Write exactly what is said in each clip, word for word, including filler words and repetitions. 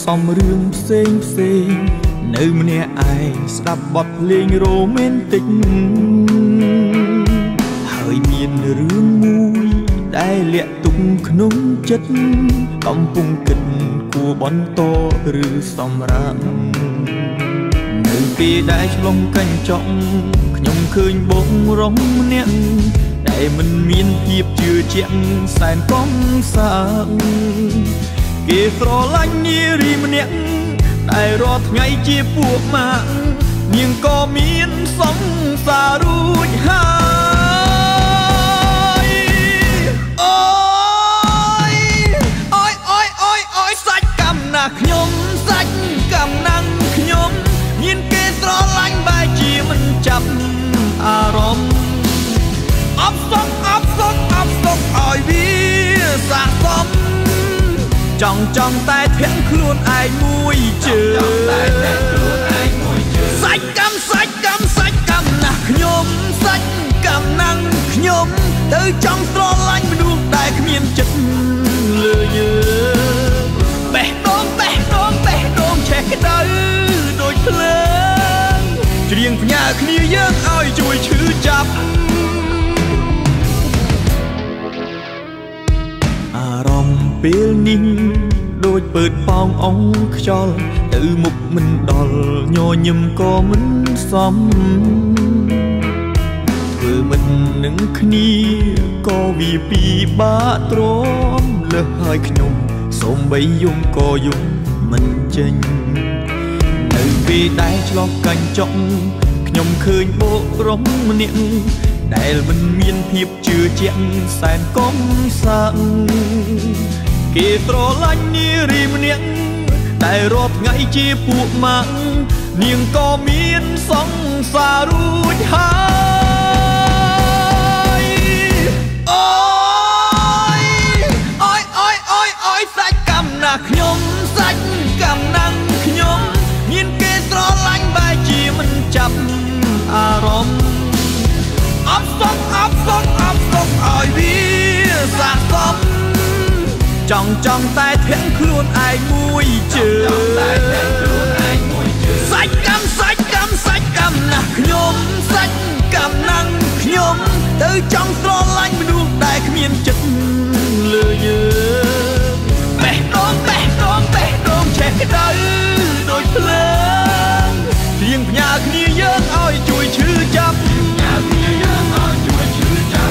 សំរឿងផ្សេងផ្សេងនៅម្នាក់ឯងស្ដាប់បទភ្លេងរ៉ូមែនទិកហើយមានរឿងមួយដែលលាក់ទុកក្នុងចិត្តកំពុងគិតគួរបន្តឬសម្រាប់នៅពេលដែលឆ្លងកញ្ចក់ខ្ញុំឃើញបងរំម្នាក់ដែលមិនមានភាពជឿជាក់សែនកំសាន្តគេស្រឡាញ់នារីម្នាក់ដែលរាល់ថ្ងៃជាពួកម៉ាក់នាងក៏មានសង្សាររួចហើយអូយអូយអូយអូយអូយសាច់កម្មណាស់ខ្ញុំសាច់កម្មណាស់ខ្ញុំមានគេស្រឡាញ់បែរជាមិនចាប់អារម្មណ៍អបសុកអបសុកអបសុកឲ្យវាស័ក្តិសមចង់ចង់តែធាក់ខ្លួនឯងមួយជើងសាច់កម្មសាច់កម្មសាច់កម្មណាស់ខ្ញុំសាច់កម្មណាស់ខ្ញុំទៅចង់ស្រឡាញ់មនុស្សដែលគ្មានចិត្តលើយើងបេះដូងបេះដូងបេះដូងឆេះក្តៅដូចភ្លើងច្រៀងផ្ញើគ្នាយើងឲ្យជួយឈឺចាប់អារម្មណ៍ពេលនេះដូចពើតប៉ោងអងខ្យល់ទៅមុខមិនដល់ញញឹមក៏មិនសមធ្វើមិននឹងគ្នាក៏វាពីបាក់ទ្រាំលើសហើយខ្ញុំសូមបីយំក៏យំមិនចេញនៅពេលដែលឆ្លងកញ្ចក់ខ្ញុំឃើញបោករំម្នាក់ដែលមិនមានភាពជឿជាក់សែនកំសាន្តគេស្រឡាញ់នារីម្នាក់ដែលរាល់ថ្ងៃជាពួកម៉ាក់នាងក៏មានសង្សាររួចហើយអូយអូយអូយអូយអូយសាច់កម្មណាស់ខ្ញុំសាច់កម្មណាស់ខ្ញុំមានគេស្រឡាញ់បែរជាមិនចាប់អារម្មណ៍អបសុកអបសុកអបសុកឲ្យវាស័ក្តិសមចង់ចង់តែធាក់ខ្លួនឯងមួយជើងសាច់កម្មសាច់កម្មសាច់កម្មណាស់ខ្ញុំសាច់កម្មណាស់ខ្ញុំទៅចង់ស្រឡាញ់មនុស្សដែលគ្មានចិត្តលើយើងបេះដូងបេះដូងបេះដូងឆេះក្តៅដូចភ្លើងរៀងផ្ញើគ្នាយើងឲ្យជួយឈឺចាប់ផ្ញើគ្នាយើងឲ្យជួយឈឺចាប់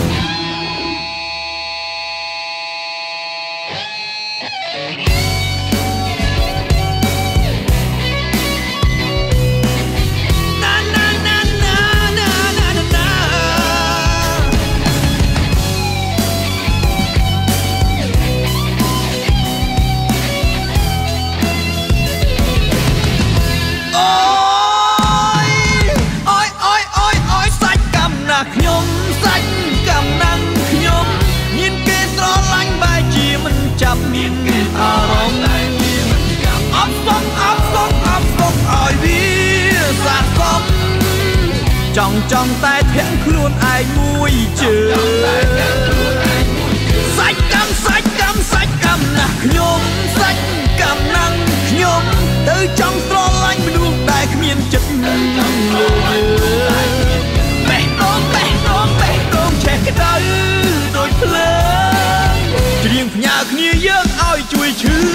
ខ្ញុំសាច់កម្មណាស់ខ្ញុំមានគេស្រឡាញ់បែរជាមិនចាប់មានគេអារម្មណ៍អបសុកអបសុកអបសុកឲ្យវាស័ក្តិសមចង់ចង់តែធាក់ខ្លួនឯងមួយជើងសាច់កម្មសាច់កម្មសាច់កម្មណាស់ខ្ញុំសាច់កម្មណាស់ខ្ញុំទៅចង់ស្រឡាញ់មនុស្សដែលគ្មានចិត្តលើយើងបេះដូងបេះដូងបេះដូងឆេះក្តៅដូចភ្លើងច្រៀងផ្ញើគ្នាយើងឲ្យជួយឈឺ